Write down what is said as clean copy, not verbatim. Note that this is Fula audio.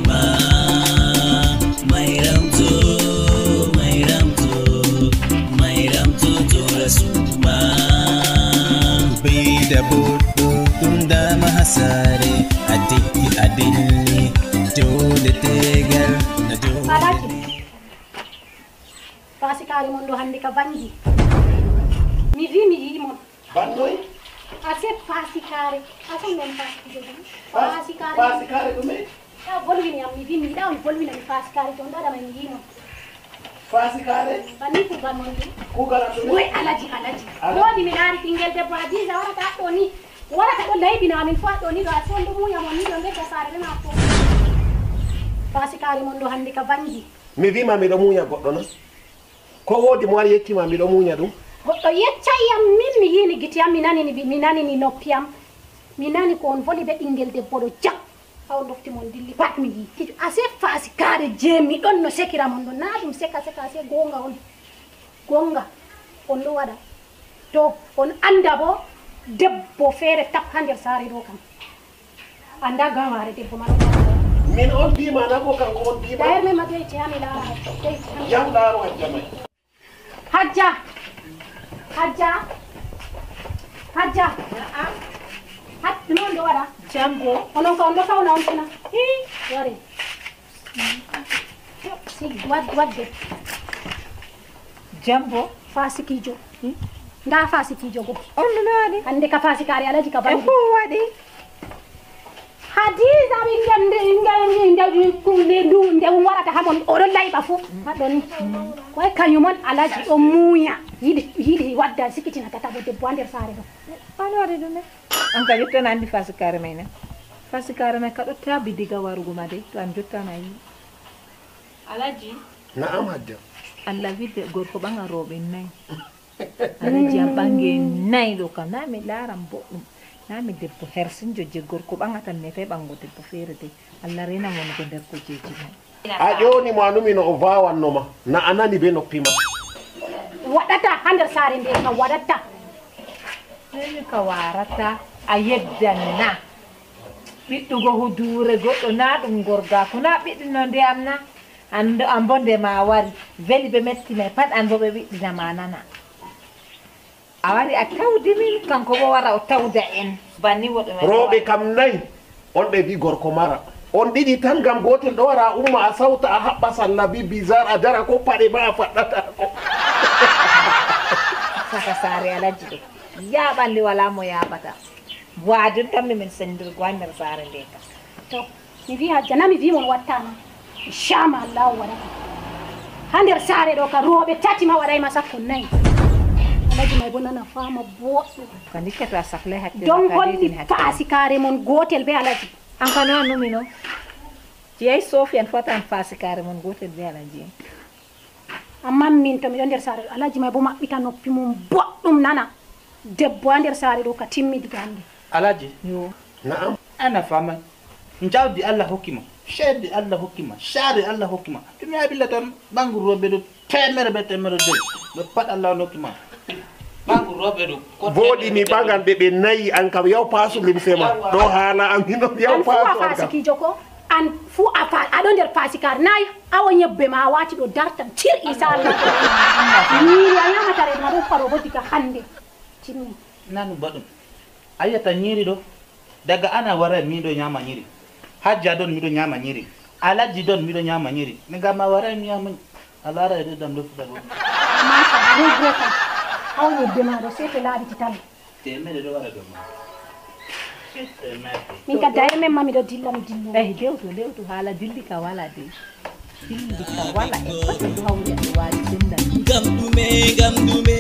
suma Mairamto tora suma Bida bodo tunda mahasare adiki adilli jode tegal na jode Alaki Pasi kari mondo hande ka bangi mi vi mi yimo Bandoy ase pasi kari ase non pasi kari Pasi kare dume ya volvini am mi vi mi da volvini mi pasi kari to ndada mai yimo Pasi kare bani ku ban mondo ku gara dume we alaji wodi mi dari tingel de badiza wala ta to ni wala ta do lay bina min fa to ni do aso ndo muya mon ni do ngeta sare na ko pasi kari mondo hande ka bangi mi wi ma mi do munya goddo na ko wodi mo wari yetti ma mi do munya dum goddo yeccayam min mi yini gitiyam mi nani ni noppiyam mi nani ko on voli be ɓingel debbo ɗo jak haw dofti mon dilli pat mi yi kijo ase fasi kare jemi ɗon no sekira mon ɗo na ɗum seka ase gonga on ɗo waɗa to on anda bo debbo feere tap ha nder saare ɗo kam anda gaware debbo man min on bima na ko kanko on bima d'ailleurs même adey tiyami laara yam daaro hajjamay Hajja non do wada jambo onon ko ndo fawna on tuna yare si wadde jambo fasikijo nda fasikijo go on no wadi ande ka fasikari alaji ka bandi wadi hadiza bingam kunde ndu nde warata hamon odo layba fu hadoni ko kanyumon alaji o muya yidi wadda sikitina tata bo debbo ander sare do ano wadi dum an ka jotta nandi fasikare mayna fasikare may ka do tabi diga warugo ma de to an jotta na yi alaji na'am hajja Allah vide gorko banga robe nay alaji bange nay do kana mi laram boddum nami debbo hersinjo je gorko bangata ne fe bango debbo fere de Allah rena mon ko der ko jeji a joni mo anumi no o vawanno ma na anani be noppi ma wadata hander sare nde ka wadata ne ka warata a yeddanna biddugo hudure goddo na dum gorga ko na biddino ndiyam na ando ambonde ma wari veli be metti me pat an bo be biddina manana awari a tawdi min kanko bo wara o tawda en banni wodo men robe kam nay on be bi gorko mara on didi tan gam gotel do wara umma a sawta a habba salla bi bizar a dara ko pade ba faddata ko saka sare alaji ya bandi wala mo ya bata wadun tammi min sendir gwander sare ndeka to mi vi hajja na mi vi mon wattana inshallah Allah wala hander sare do ka robe tati ma waday ma sakko nay alaji may bonana fama boddo kanikata sakle hakke don holli fasikare mon gotel be alaji an kana no mino jey sofian fatan fasikare mon gotel be alaji amma min to mi don der sare alaji may bo mabbita noppi mum boddum nana debbo nder sare do ka timmi digande alaji yo na'am ana fama njawdi Allah hokima shedi Allah hokima shari Allah hokima dum ya billatan bangu robe do temere be do pat Allah nokima bangu robe do bodi ni bangal be nayi an kam yaw pasu lim sema do hala am hino yaw pasu an fasiki joko an fu afa adon der fasikar nay awo nyebbe ma wati do dartan tir isa Allah ni ya nyama tare ma do faro bodika hande timmi nanu badum ayata nyiri do daga ana wara mi do nyama nyiri hajja don mi do nyama nyiri alaji don mi do nyama nyiri nga ma wara mi nyama alara de dam do fuda ma ka do greta awo nyebbe ma do sete laadi tital temere do wara do ma min ka dai men mami do dilla mi dillo dewto hala dilli ka wala de dilli ka wala e ko do hawri e wadi dinda gamdume